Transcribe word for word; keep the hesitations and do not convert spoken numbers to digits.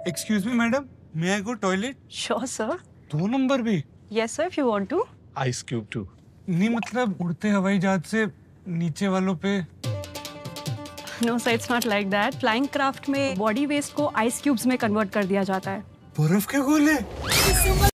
Excuse me madam, may I go toilet? Sure, sir. दो number भी? Yes, sir, if you want to. Ice cube too. नहीं मतलब उड़ते हवाई जहाज से नीचे वालों पे। No, sir, it's not like that. Flying craft में body waste को ice cubes में convert कर दिया जाता है। बर्फ के गोले?